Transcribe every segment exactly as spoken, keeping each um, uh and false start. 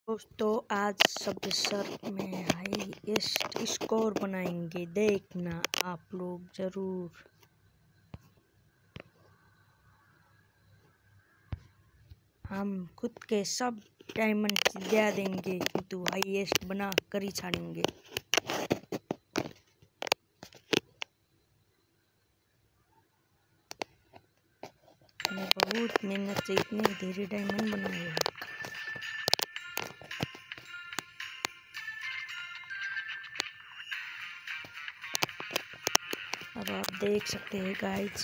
दोस्तों आज सबसे में हाईएस्ट स्कोर बनाएंगे, देखना आप लोग जरूर। हम खुद के सब डायमंड दे देंगे किंतु हाईएस्ट बना कर ही छाड़ेंगे। मैंने बहुत मेहनत से इतने धीरे डायमंड बनाए हैं। अब आप देख सकते हैं गाइज,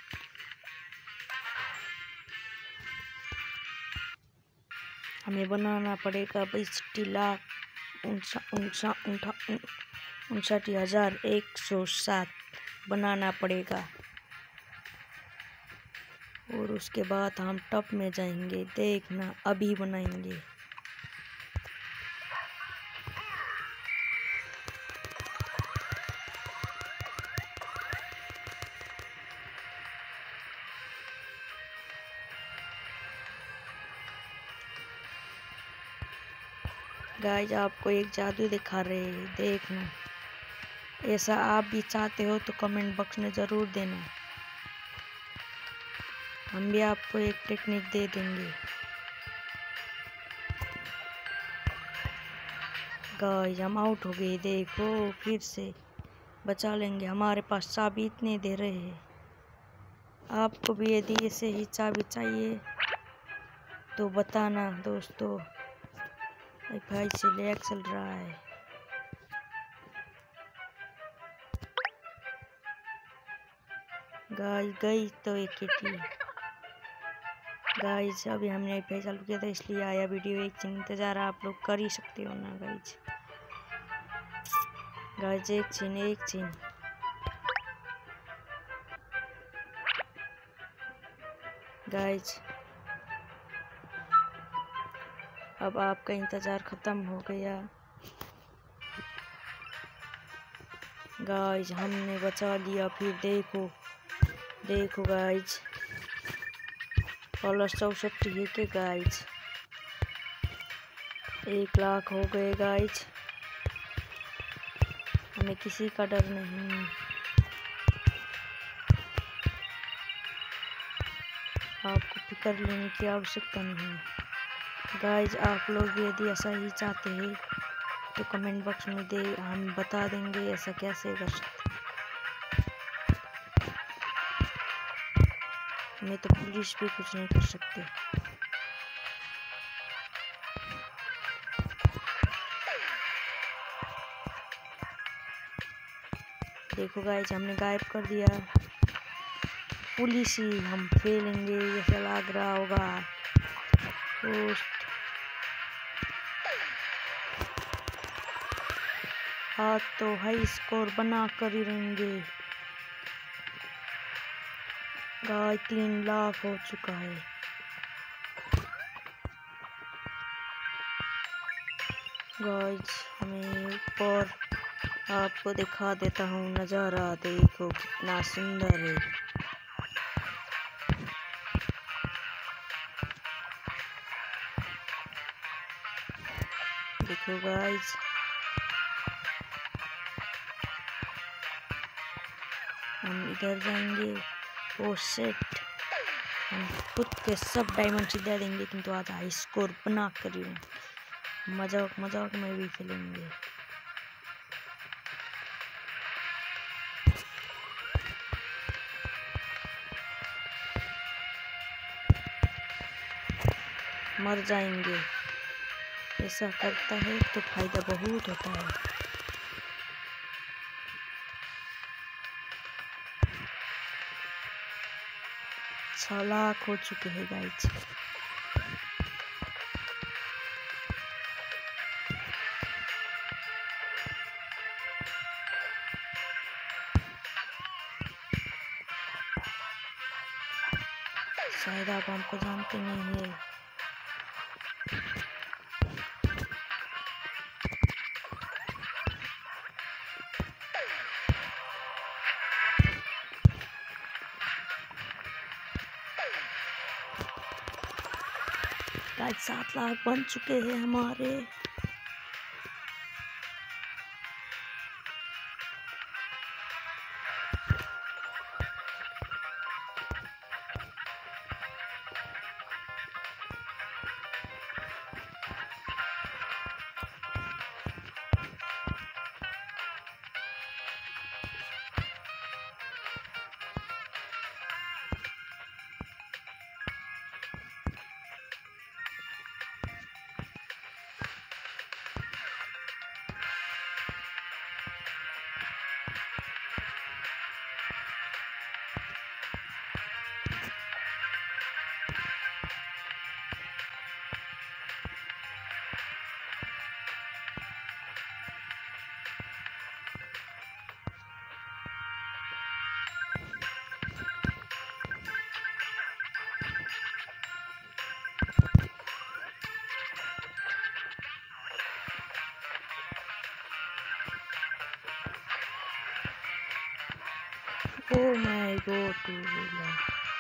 हमें बनाना पड़ेगा बासठ लाख उनसठ हजार एक सौ सात बनाना पड़ेगा और उसके बाद हम टॉप में जाएंगे। देखना अभी बनाएंगे। गाइज आपको एक जादू दिखा रहे हैं, देखना। ऐसा आप भी चाहते हो तो कमेंट बॉक्स में ज़रूर देना, हम भी आपको एक टेक्निक दे देंगे। गाइज हम आउट हो गए, देखो फिर से बचा लेंगे। हमारे पास चाबी इतने दे रहे हैं। आपको भी यदि ऐसे ही चाबी चाहिए तो बताना दोस्तों। भाई से लैग चल रहा है। गाइस गई तो एक किटी। गाइस अभी हमने वाईफाई चालू किया था इसलिए आया वीडियो। एक चिन इंतजार आप लोग कर ही सकते हो ना गाइस। गाइस एक चिन एक चिन गाइस अब आपका इंतजार खत्म हो गया। गाइस हमने बचा लिया। फिर देखो देखो गाइस प्लस चौसठ है के गाइस, एक लाख हो गए गाइस। हमें किसी का डर नहीं, आपको फिक्र लेने की आवश्यकता नहीं। गाइज आप लोग भी यदि ऐसा ही चाहते हैं तो कमेंट बॉक्स में दे, हम बता देंगे ऐसा कैसे कर सकते। हमें तो पुलिस भी कुछ नहीं कर सकते। देखो गाइज हमने गायब कर दिया पुलिस ही। हम फेलेंगे ऐसा लग रहा होगा। पोस्ट हाँ तो हाई स्कोर बना कर ही रहेंगे। गाइस तीन लाख हो चुका है। गाइस हमें ऊपर आपको दिखा देता हूँ नज़ारा, देखो कितना सुंदर है। देखो गाइस हम इधर जाएंगे। ओ सेट हम खुद के सब डायमंड दे देंगे किंतु आज हाई स्कोर बना कर मजाक मजाक में भी खेलेंगे। मर जाएंगे। ऐसा करता है तो फायदा बहुत होता है। छह लाख हो चुके हैं गाइस। शायद आप हमको जानते नहीं है। सात लाख बन चुके हैं हमारे। Oh my god, two wheeler.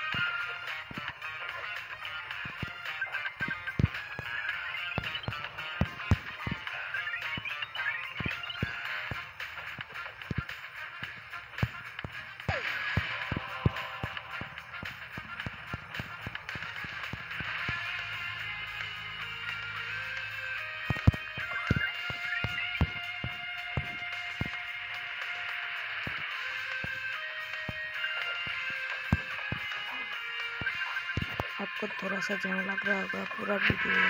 आपको थोड़ा सा जंग लग रहा होगा, पूरा वीडियो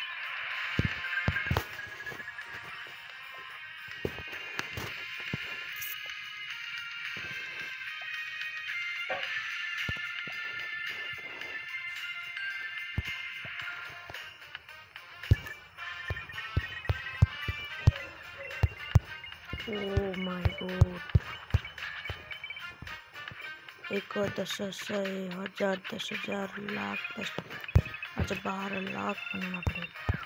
ओह माय गॉड। एक दस हजार दस हजार लाख दस अच्छा बारह लाख बनाना पड़ेगा।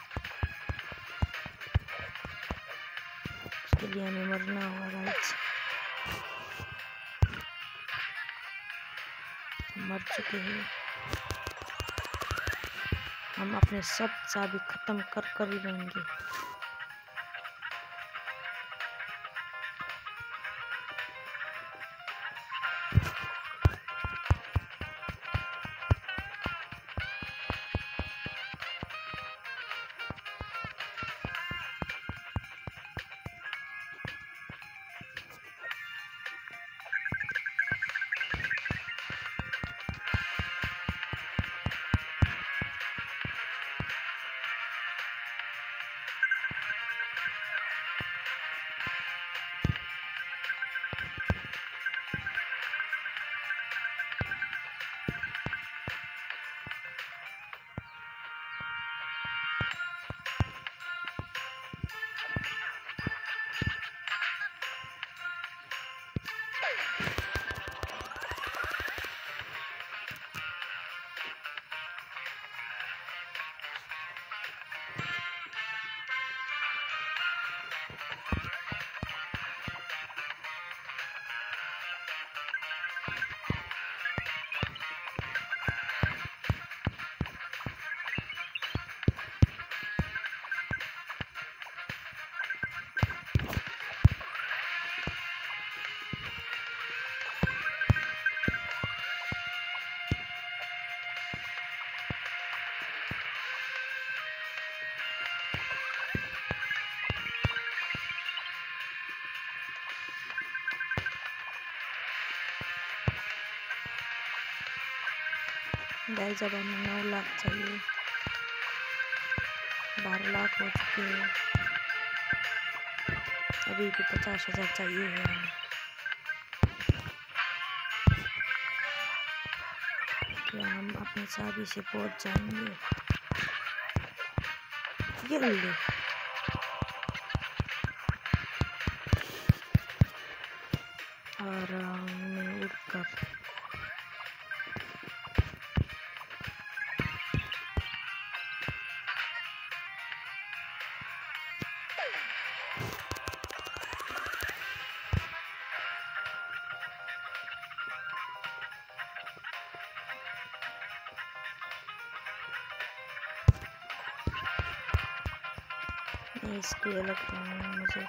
इसके लिए हमें मरना होगा गाइस। मर चुके हैं हम, अपने सब चाबी खत्म कर कर ही रहेंगे। गाइस अब हमें नौ लाख चाहिए, बारह लाख हो चुके हैं, अभी भी पचास हजार चाहिए है हमें। क्या हम अपनी चाबी से पहुंच जाएंगे? ये ले आराम में उठकर इसकी अलग बनानी मुझे।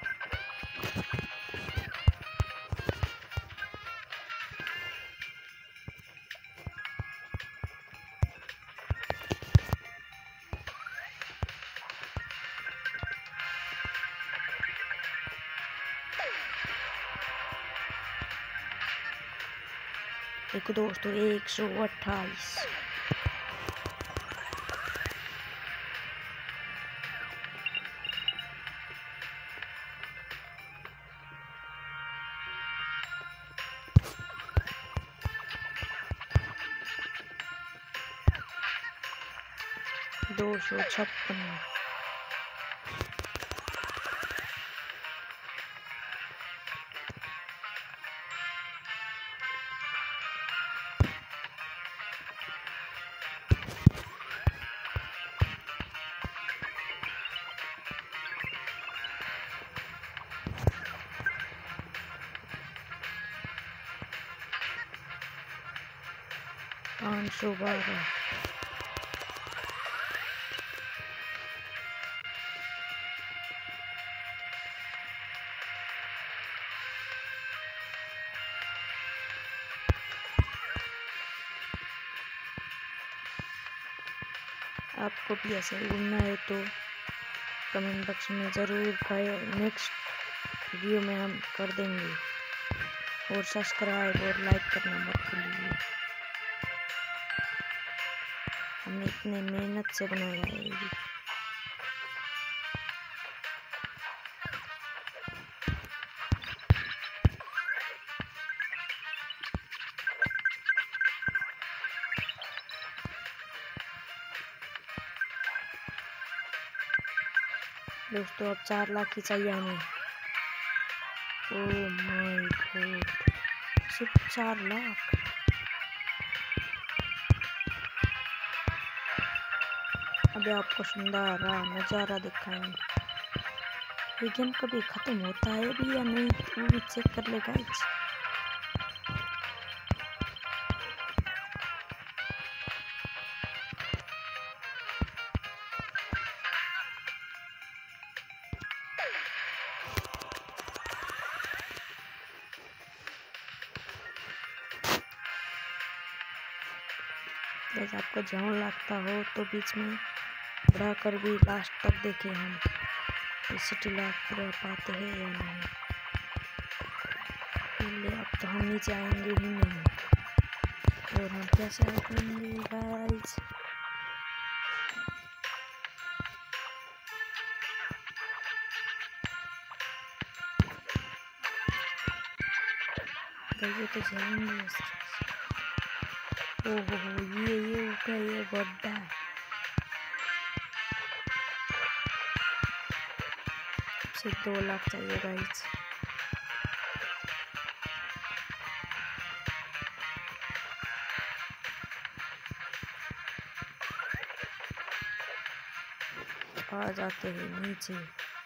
देखो दोस्तों, एक सौ अट्ठाईस। दो सौ छप्पन। पाँच सौ बारह। आपको भी ऐसा ही घूमना है तो कमेंट बॉक्स में ज़रूर कहे, नेक्स्ट वीडियो में हम कर देंगे। और सब्सक्राइब और लाइक करना मत भूलिए। हमने इतने मेहनत से बनाया है ये। दोस्तों अब चार लाख की चाहिए हमें। ओह माय गॉड, सिर्फ चार लाख। अभी आपको सुंदर नज़ारा दिखाएंगे। ये गेम कभी ख़त्म होता है भी या नहीं, वो भी चेक कर ले गाइस। जैसे आपको झाउन लगता हो तो बीच में बढ़ा कर भी लास्ट तक देखें हम सिटी लाख पूरा पाते हैं या नहीं। पहले अब तो हम नीचे आएंगे ही नहीं, और हम कैसे आएंगे गाइस। ये तो जाएंगे। ओहो हो, ये ये ऊपर ये गड्ढा। सिर्फ दो लाख चाहिए गाइस। आ जाते हैं नीचे।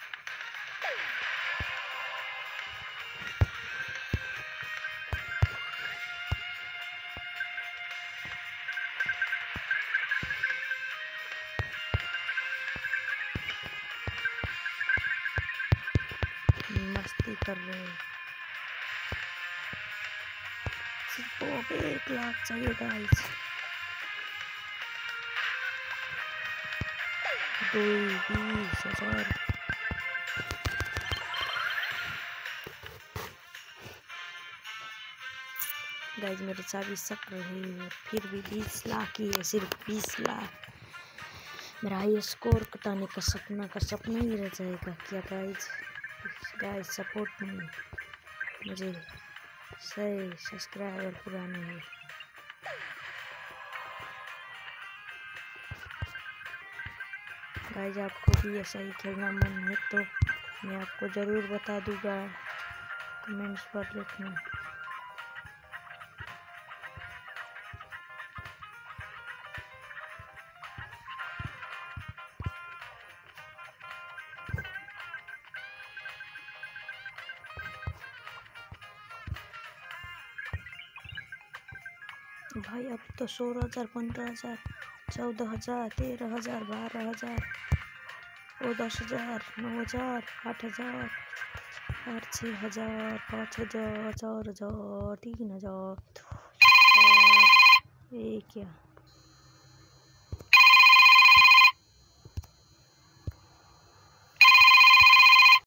मस्ती कर रहे हैं। सिर्फ एक लाख चाहिए गाइस। दो बीस हजार। गाइस मेरे चाबी सक रही है, फिर भी बीस लाख ही है, सिर्फ बीस लाख। मेरा हाई स्कोर कटाने का सपना का सपना ही रह जाएगा क्या गाइस। गाइस सपोर्ट में मुझे सही सब्सक्राइबर पुराने हैं। गाइस आपको भी ऐसा ही खेलना मन है तो मैं आपको ज़रूर बता दूंगा, कमेंट्स पर लिखना। भाई अब तो सोलह हजार, पंद्रह हजार, चौदह हजार, तेरह हजार, बारह हजार, ओ दस हजार, नौ हजार, आठ हजार, आठ छः हजार, पाँच हजार, चार हजार, तीन हजार, दो हजार, एक क्या